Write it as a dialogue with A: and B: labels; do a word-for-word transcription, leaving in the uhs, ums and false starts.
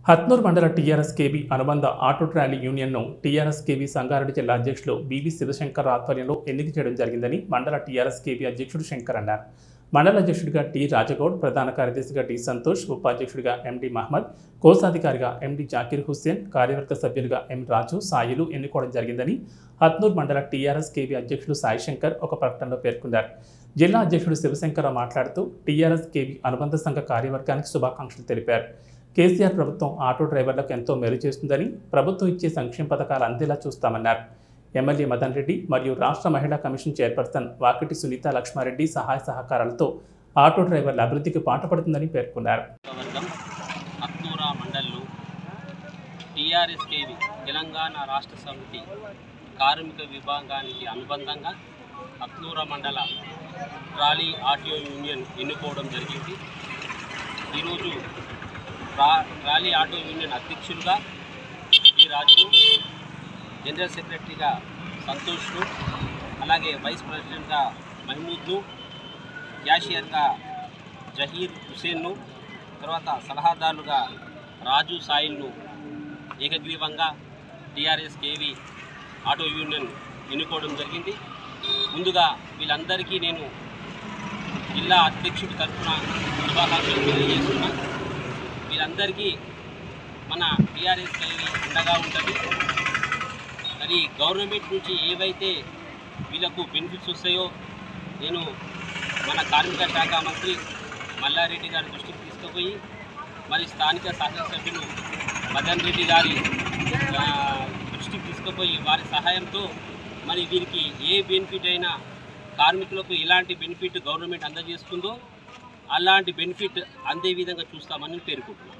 A: హత్నూర్ మండల TRS KB అనుబంధ auto trolley యూనియన్ను టీఆర్ఎస్ కేబీ సంగారెడ్డి జిల్లా అధ్యక్షులు బీవీ శివశంకర్ ఆధ్వర్యంలో ఎన్నిక చేయడం జరిగిందని మండల టీఆర్ఎస్ కేబీ అధ్యక్షుడు శంకర్ అన్నారు. మండల అధ్యక్షుడిగా టి రాజగౌడ్, ప్రధాన కార్యదర్శిగా టి సంతోష్, ఉపాధ్యక్షుడిగా ఎండి మహమ్మద్, కోశాధికారిగా ఎండి జాకీర్ హుస్సేన్, కార్యవర్గ సభ్యులుగా ఎం రాజు, సాయిలు ఎన్నుకోవడం జరిగిందని హత్నూర్ మండల టీఆర్ఎస్ కేబీ అధ్యక్షుడు సాయి శంకర్ ఒక ప్రకటనలో పేర్కొన్నారు. జిల్లా అధ్యక్షుడు శివశంకర్ మాట్లాడుతూ టీఆర్ఎస్ కేబీ అనుబంధ సంఘ కార్యవర్గానికి శుభాకాంక్షలు తెలిపారు. కేసీఆర్ ప్రభుత్వం ఆటో డ్రైవర్లకు ఎంతో మేలు చేస్తుందని, ప్రభుత్వం ఇచ్చే సంక్షేమ పథకాలు అందేలా చూస్తామన్నారు. ఎమ్మెల్యే మదన్ రెడ్డి మరియు రాష్ట్ర మహిళా కమిషన్ చైర్పర్సన్ వాకిటి సునీత లక్ష్మారెడ్డి సహాయ సహకారాలతో ఆటో డ్రైవర్ల అభివృద్ధికి పాటుపడుతుందని పేర్కొన్నారు.
B: టీఆర్ఎస్ కేబీ తెలంగాణ రాష్ట్ర సమితి కార్మిక విభాగానికి అనుబంధంగా హత్నూర మండల ట్రాలీ ఆటో యూనియన్ ఎన్నుకోవడం జరిగింది. ఈరోజు ట్రాలీ ఆటో యూనియన్ అధ్యక్షులుగా ఈ రాజును, జనరల్ సెక్రటరీగా సంతోష్ను, అలాగే వైస్ ప్రెసిడెంట్గా మహమూద్ను, క్యాషియర్గా జహీర్ హుసేన్ను, తర్వాత సలహాదారులుగా రాజు, సాయిల్ను ఏకగ్రీవంగా టీఆర్ఎస్ కేవీ ఆటో యూనియన్ ఎన్నుకోవడం జరిగింది. ముందుగా వీళ్ళందరికీ నేను జిల్లా అధ్యక్షుడి తరఫున శుభాకాంక్షలు తెలియజేస్తున్నాను. వీళ్ళందరికీ మన టీఆర్ఎస్ కేవీ అండగా ఉంటుంది. మరి గవర్నమెంట్ నుంచి ఏవైతే వీళ్ళకు బెనిఫిట్స్ వస్తాయో నేను మన కార్మిక శాఖ మంత్రి మల్లారెడ్డి గారి దృష్టికి తీసుకుపోయి, మరి స్థానిక శాసనసభ్యులు మదన్ రెడ్డి గారి దృష్టికి తీసుకుపోయి వారి సహాయంతో మరి వీరికి ఏ బెనిఫిట్ అయినా కార్మికులకు ఎలాంటి బెనిఫిట్ గవర్నమెంట్ అందజేస్తుందో అలాంటి బెనిఫిట్ అందే విధంగా చూస్తామని పేర్కొంటున్నాను.